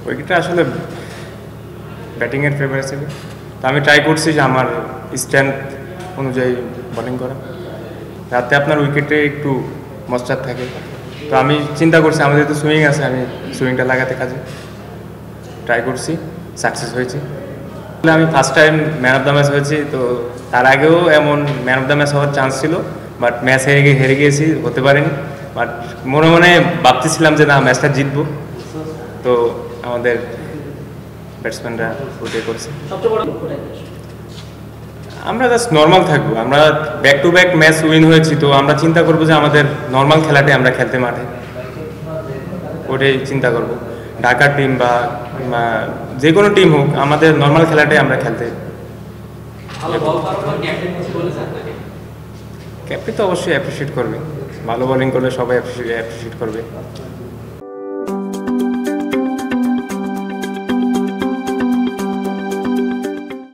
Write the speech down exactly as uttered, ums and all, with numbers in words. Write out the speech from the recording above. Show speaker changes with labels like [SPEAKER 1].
[SPEAKER 1] উইকেটটা আসলে ব্যাটিংয়ের ফেভার ছিল, তো আমি ট্রাই করছি যে আমার স্ট্রেংথ অনুযায়ী বোলিং করা, যাতে আপনার উইকেটে একটু মশ্চার থাকে। তো আমি চিন্তা করছি আমাদের তো সুইং আছে, আমি সুইংটা লাগাতে কাজে ট্রাই করছি, সাকসেস হয়েছি। আমি first time man of the match হয়েছি, তো তার আগেও এমন ম্যান অফ দ্য ম্যাচ হওয়ার চান্স ছিল, বাট ম্যাচ হেরে গিয়ে হেরে গিয়েছি, হতে পারেনি। বাট মনে মনে ভাবতেছিলাম যে না, ম্যাচটা জিতবো, তো আমাদের ব্যাটসম্যানরা ওটাই করেছে। আমরা জাস্ট নর্মাল থাকবো, আমরা back to back match win হয়েছি, তো আমরা চিন্তা করবো যে আমাদের নর্মাল খেলাটাই আমরা খেলতে মাঠে, ওটাই চিন্তা করবো। ঢাকার টিম বা যে কোনো টিম হোক, আমাদের নর্মাল খেলাটাই আমরা খেলতে। ক্যাপ্টেন তো অবশ্যই অ্যাপ্রিসিয়েট করবে, ভালো বোলিং করলে সবাই অ্যাপ্রিসিয়েট করবে।